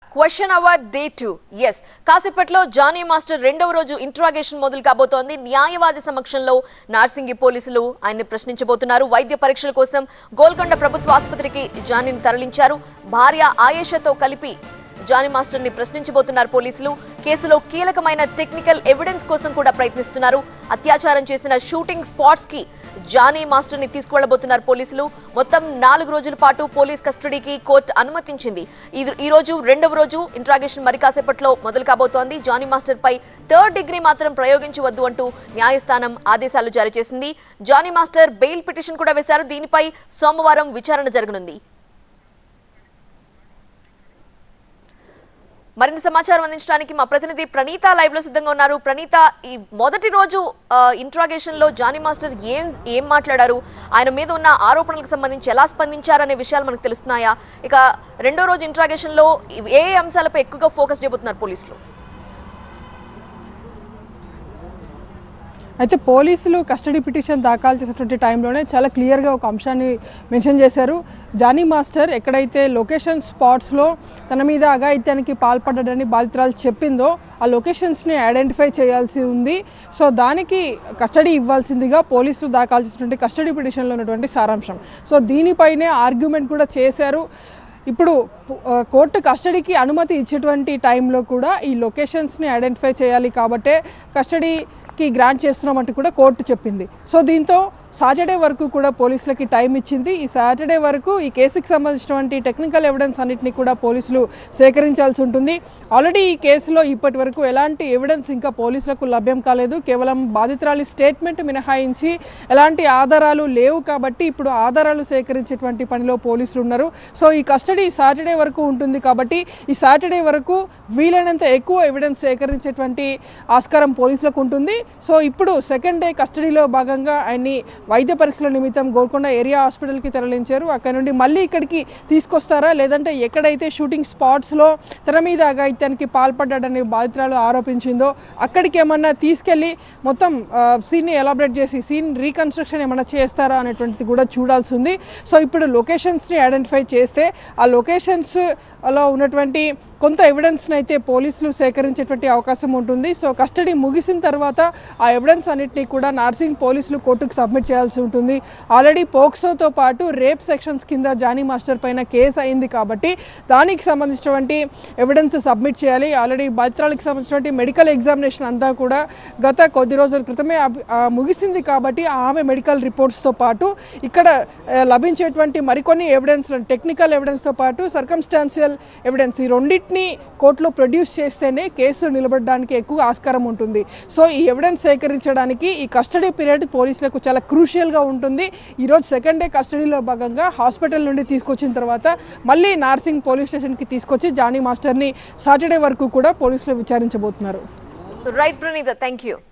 Question hour day 2. Yes, కాసేపట్లో Jani master రెండవ రోజు ఇంట్రాగేషన్ మొదలు కాబోతోంది. న్యాయవాది సమక్షంలో నార్సింగి పోలీసులు ఆయన్ని ప్రశ్నించబోతున్నారు. వైద్య పరీక్షల కోసం గోల్కొండ ప్రభుత్వ ఆసుపత్రికి జానీని తరలించారు. భార్య ఆయేషాతో కలిపి జానీ మాస్టర్ ని ప్రశ్నించబోతున్నారు పోలీసులు. కేసులో కీలకమైన టెక్నికల్ ఎవిడెన్స్ కోసం కూడా ప్రయత్నిస్తున్నారు. అత్యాచారం చేసిన షూటింగ్ స్పాట్స్ కి జానీ మాస్టర్ ని తీసుకువెళ్లబోతున్నారు పోలీసులు. మొత్తం 4 రోజుల పాటు పోలీస్ కస్టడీకి కోర్టు అనుమతించింది. ఈ రోజు రెండవ రోజు ఇంట్రాగేషన్ మరి కాసేపట్లో మొదలు కాబోతోంది. జానీ మాస్టర్ పై 3rd డిగ్రీ మాత్రం ప్రయోగించవద్దు అంటూ న్యాయస్థానం ఆదేశాలు జారీ చేసింది. జానీ మాస్టర్ బెయిల్ పిటిషన్ కూడా వేశారు. దీనిపై సోమవారం విచారణ జరగనుంది. మరింత సమాచారం అందించడానికి మా ప్రతినిధి ప్రణీత లైవ్ లో సిద్ధంగా ఉన్నారు. ప్రణీత, ఈ మొదటి రోజు ఇంట్రాగేషన్ లో జానీ మాస్టర్ ఏం మాట్లాడారు, ఆయన మీద ఉన్న ఆరోపణలకు సంబంధించి ఎలా స్పందించారనే విషయాలు మనకు తెలుస్తున్నాయా? ఇక రెండో రోజు ఇంట్రాగేషన్ లో ఏ అంశాలపై ఎక్కువగా ఫోకస్ చేయబోతున్నారు పోలీసులు? అయితే పోలీసులు కస్టడీ పిటిషన్ దాఖలు చేసినటువంటి టైంలోనే చాలా క్లియర్గా ఒక అంశాన్ని మెన్షన్ చేశారు. జానీ మాస్టర్ ఎక్కడైతే లొకేషన్ స్పాట్స్లో తన మీద అఘాయిత్యానికి పాల్పడ్డాడని బాధితురాలు చెప్పిందో ఆ లొకేషన్స్ని ఐడెంటిఫై చేయాల్సి ఉంది. సో దానికి కస్టడీ ఇవ్వాల్సిందిగా పోలీసులు దాఖలు చేసినటువంటి కస్టడీ పిటిషన్లో ఉన్నటువంటి సారాంశం. సో దీనిపైనే ఆర్గ్యుమెంట్ కూడా చేశారు. ఇప్పుడు కోర్టు కస్టడీకి అనుమతి ఇచ్చేటువంటి టైంలో కూడా ఈ లొకేషన్స్ని ఐడెంటిఫై చేయాలి కాబట్టే కస్టడీకి గ్రాంట్ చేస్తున్నామంటూ కూడా కోర్టు చెప్పింది. సో దీంతో సాటర్డే వరకు కూడా పోలీసులకి టైం ఇచ్చింది. ఈ సాటర్డే వరకు ఈ కేసుకి సంబంధించినటువంటి టెక్నికల్ ఎవిడెన్స్ అన్నింటినీ కూడా పోలీసులు సేకరించాల్సి ఉంటుంది. ఆల్రెడీ ఈ కేసులో ఇప్పటి వరకు ఎలాంటి ఎవిడెన్స్ ఇంకా పోలీసులకు లభ్యం కాలేదు. కేవలం బాధితురాలి స్టేట్మెంట్ మినహాయించి ఎలాంటి ఆధారాలు లేవు కాబట్టి ఇప్పుడు ఆధారాలు సేకరించేటువంటి పనిలో పోలీసులు ఉన్నారు. సో ఈ కస్టడీ సాటర్డే వరకు ఉంటుంది కాబట్టి ఈ సాటర్డే వరకు వీలైనంత ఎక్కువ ఎవిడెన్స్ సేకరించేటువంటి ఆస్కారం పోలీసులకు ఉంటుంది. సో ఇప్పుడు సెకండ్ డే కస్టడీలో భాగంగా ఆయన్ని వైద్య పరీక్షల నిమిత్తం గోల్కొండ ఏరియా హాస్పిటల్కి తరలించారు. అక్కడ నుండి మళ్ళీ ఇక్కడికి తీసుకొస్తారా, లేదంటే ఎక్కడైతే షూటింగ్ స్పాట్స్లో తన మీద అఘాయిత్యానికి పాల్పడ్డాడని బాధితురాలు ఆరోపించిందో అక్కడికి ఏమన్నా తీసుకెళ్ళి మొత్తం సీన్ని ఎలాబరేట్ చేసి సీన్ రీకన్స్ట్రక్షన్ ఏమన్నా చేస్తారా అనేటువంటిది కూడా చూడాల్సి ఉంది. సో ఇప్పుడు లొకేషన్స్ని ఐడెంటిఫై చేస్తే ఆ లొకేషన్స్లో ఉన్నటువంటి కొంత ఎవిడెన్స్ని అయితే పోలీసులు సేకరించేటువంటి అవకాశం ఉంటుంది. సో కస్టడీ ముగిసిన తర్వాత ఆ ఎవిడెన్స్ అన్నింటినీ కూడా నార్సింగ్ పోలీసులు కోర్టుకు సబ్మిట్ చేయాల్సి ఉంటుంది. ఆల్రెడీ పోక్సోతో పాటు రేప్ సెక్షన్స్ కింద జానీ మాస్టర్ పైన కేసు అయింది కాబట్టి దానికి సంబంధించినటువంటి ఎవిడెన్స్ సబ్మిట్ చేయాలి. ఆల్రెడీ బాధితురాలకు సంబంధించినటువంటి మెడికల్ ఎగ్జామినేషన్ అంతా కూడా గత కొద్ది రోజుల క్రితమే ముగిసింది కాబట్టి ఆమె మెడికల్ రిపోర్ట్స్తో పాటు ఇక్కడ లభించేటువంటి మరికొన్ని ఎవిడెన్స్, టెక్నికల్ ఎవిడెన్స్తో పాటు సర్కమ్స్టాన్షియల్ ఎవిడెన్స్, ఈ రెండింటిని కోర్టులో ప్రొడ్యూస్ చేస్తేనే కేసు నిలబడడానికి ఎక్కువ ఆస్కారం ఉంటుంది. సో ఈ ఎవిడెన్స్ సేకరించడానికి ఈ కస్టడీ పీరియడ్ పోలీసులకు చాలా క్రూషియల్గా ఉంటుంది. ఈరోజు సెకండ్ డే కస్టడీలో భాగంగా హాస్పిటల్ నుండి తీసుకొచ్చిన తర్వాత మళ్ళీ నార్సింగ్ పోలీస్ స్టేషన్కి తీసుకొచ్చి జానీ మాస్టర్ని సాటర్డే వరకు కూడా పోలీసులు విచారించబోతున్నారు. Right Praneetha, thank you.